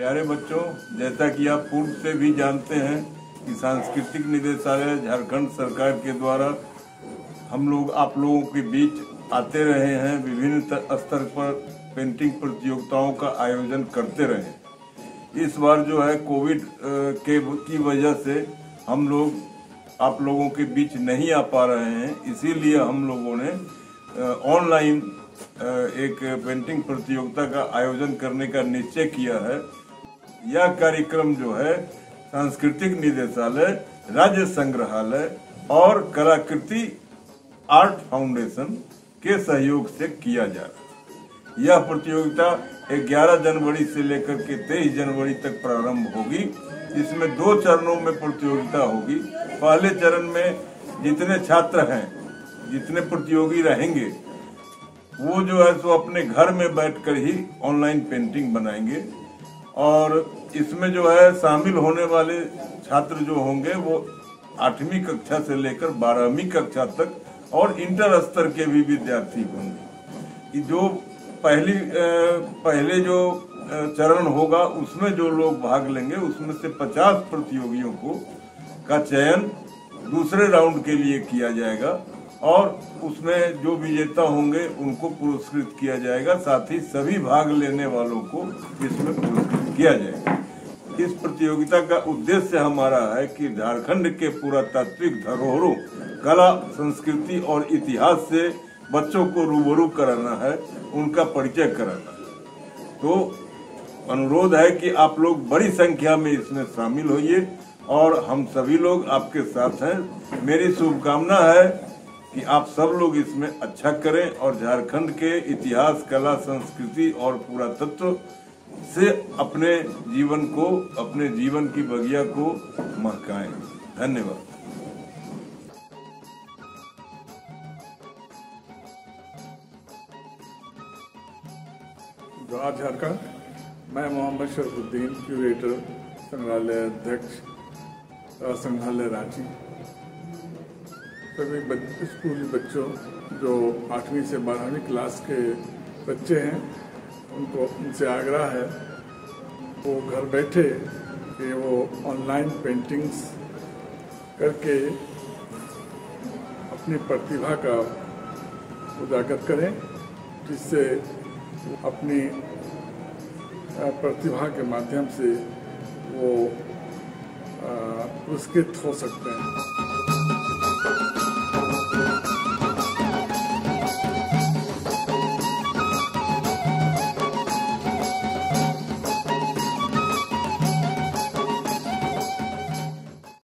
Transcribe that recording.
प्यारे बच्चों, जैसा कि आप पूर्व से भी जानते हैं कि सांस्कृतिक निदेशालय झारखंड सरकार के द्वारा हम लोग आप लोगों के बीच आते रहे हैं। विभिन्न स्तर पर पेंटिंग प्रतियोगिताओं का आयोजन करते रहे। इस बार जो है कोविड की वजह से हम लोग आप लोगों के बीच नहीं आ पा रहे हैं, इसीलिए हम लोगों ने ऑनलाइन एक पेंटिंग प्रतियोगिता का आयोजन करने का निश्चय किया है। यह कार्यक्रम जो है सांस्कृतिक निदेशालय, राज्य संग्रहालय और कलाकृति आर्ट फाउंडेशन के सहयोग से किया जा रहा है। यह प्रतियोगिता 11 जनवरी से लेकर के 23 जनवरी तक प्रारंभ होगी। इसमें 2 चरणों में प्रतियोगिता होगी। पहले चरण में जितने छात्र हैं, जितने प्रतियोगी रहेंगे, वो जो है सो अपने घर में बैठकर ही ऑनलाइन पेंटिंग बनाएंगे। और इसमें जो है शामिल होने वाले छात्र जो होंगे वो 8वीं कक्षा से लेकर 12वीं कक्षा तक और इंटर स्तर के भी विद्यार्थी होंगे। जो पहले जो चरण होगा उसमें जो लोग भाग लेंगे उसमें से 50 प्रतियोगियों का चयन दूसरे राउंड के लिए किया जाएगा और उसमें जो विजेता होंगे उनको पुरस्कृत किया जाएगा। साथ ही सभी भाग लेने वालों को इसमें पुरस्कृत किया जाएगा। इस प्रतियोगिता का उद्देश्य हमारा है कि झारखंड के पुरातात्विक धरोहरों, कला, संस्कृति और इतिहास से बच्चों को रूबरू कराना है, उनका परिचय कराना है। तो अनुरोध है कि आप लोग बड़ी संख्या में इसमें शामिल होइए और हम सभी लोग आपके साथ हैं। मेरी शुभकामना है कि आप सब लोग इसमें अच्छा करें और झारखंड के इतिहास, कला, संस्कृति और पुरातत्व से अपने जीवन की बगिया को महकाएं। धन्यवाद। जोहार झारखंड। मैं मोहम्मद शरफुद्दीन, क्यूरेटर, संग्रहालय अध्यक्ष, संग्रहालय रांची। सभी स्कूली बच्चों जो 8वीं से 12वीं क्लास के बच्चे हैं, उनसे आग्रह है वो घर बैठे कि वो ऑनलाइन पेंटिंग्स करके अपनी प्रतिभा का उजागर करें, जिससे अपनी प्रतिभा के माध्यम से वो पुरस्कृत हो सकते हैं।